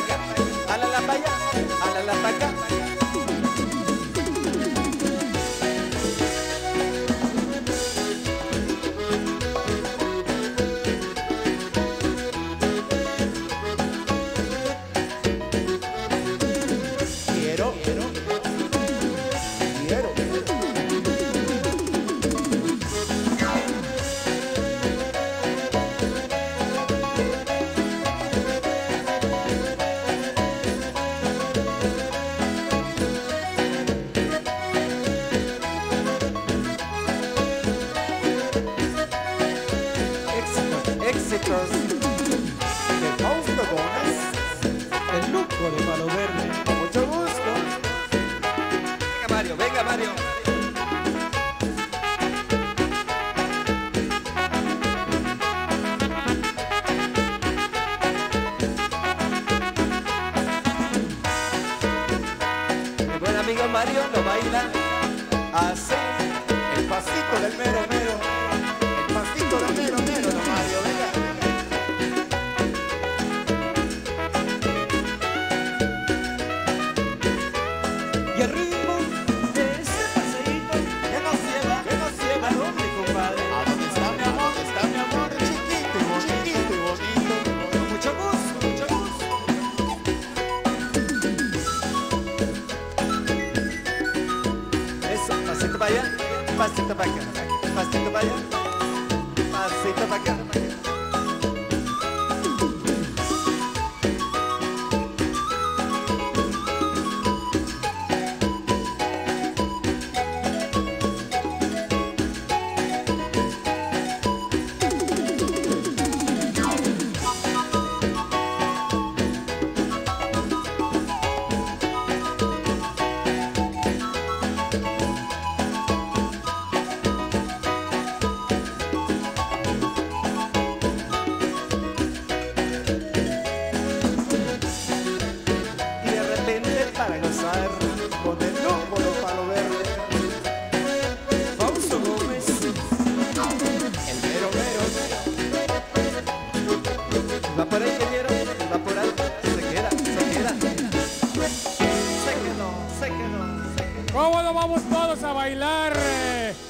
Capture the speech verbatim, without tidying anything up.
acá, alala pa' allá, alala pa' acá. Quiero, quiero, quiero. Éxitos de Fausto Gómez, El loco de Palo Verde. con mucho gusto. Venga Mario, venga Mario. Mi buen amigo Mario lo baila así, el pasito del mero mero, el pasito del mero mero, don Mario, venga. Y el ritmo de ese paseíto Que nos lleva, que nos lleva. ¿a dónde, compadre? ¿A dónde está mi amor? Está mi amor chiquito y bonito, y bonito, con mucho gusto, mucho gusto. Eso, pasito para allá, pasito para acá, pasito para allá, pasito para acá. Y de repente para gozar con el loco de Palo Verde, Fausto Gómez. el mero mero. Va por ahí, ingeniero, va por ahí, se queda, se queda. Se quedó, se quedó, se quedó. ¿Cómo no vamos todos a bailar? eh?